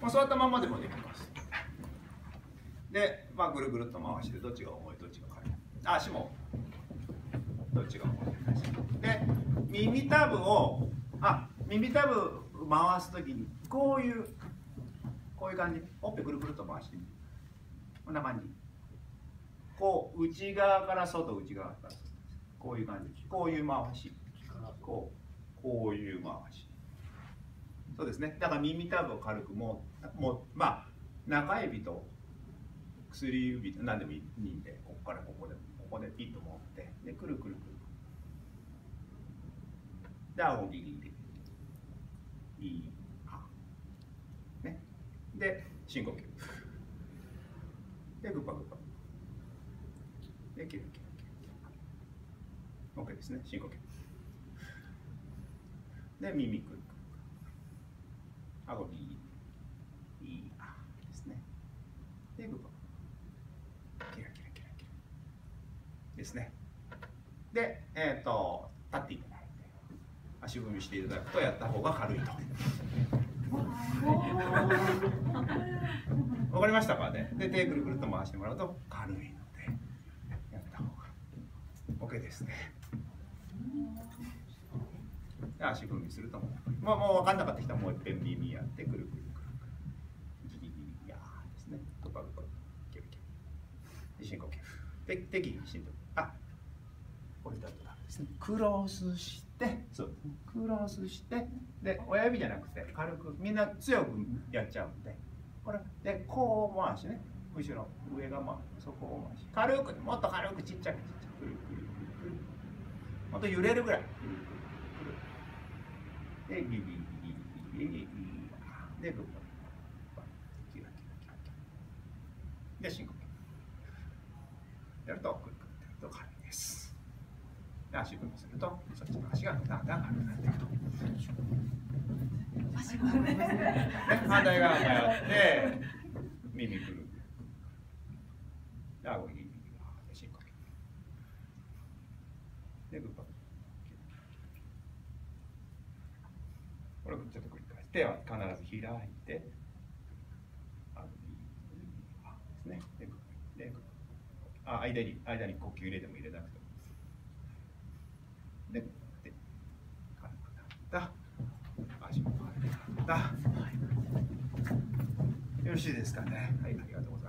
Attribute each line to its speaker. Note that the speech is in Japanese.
Speaker 1: まあ、座ったままでもできます。で、まあ、ぐるぐるっと回してどっちが重いどっちが軽い、足もどっちが重いで、耳たぶを耳たぶ回すときにこういう感じ、ほっぺぐるぐるっと回してみる。こんな感じ。こう内側から外、内側から外、こういう感じ、こういう回し、こういう回し。そうですね。だから耳たぶを軽くまあ中指と薬指と何でもいいんで、ここからここでピッと持ってでくるくるくる。で顎ギリギリね。で深呼吸。でグッパグッパ。でキルキルキル。OK ですね。深呼吸。で耳くるくる。顎ギリギリですね。でグッパ。キラキラキラキラですね。で立っていただいて足踏みしていただくとやった方が軽いと。わかりましたかね。で手ぐるぐると回してもらうと軽いのでやった方が OK ですね。で足踏みするともう分かんなかった人はもう一遍耳やってぐるぐるぐるギリギリやーですね。とかキュキュで深呼吸で適宜深呼吸。これだとですね。クロスしてクロスしてで親指じゃなくて軽くみんな強くやっちゃうんでこれでこう回しね。後ろ上がそこを回し軽くもっと軽くちっちゃくくるくるくるくるもっと揺れるぐらいくるくるくるでギリギリギリギリでグッパキラキラキラキラで深呼吸やるとくるくるってやると軽いです。足踏みするとそっちの足がだんだん軽くなっていくと。反対側にやって耳くるで顎に深呼吸でグッパこれをちょっと繰り返して手は必ず開いてですね。で間に呼吸入れても入れなくてもで軽くなった足も軽くなった、よろしいですかね。はい、ありがとうございます。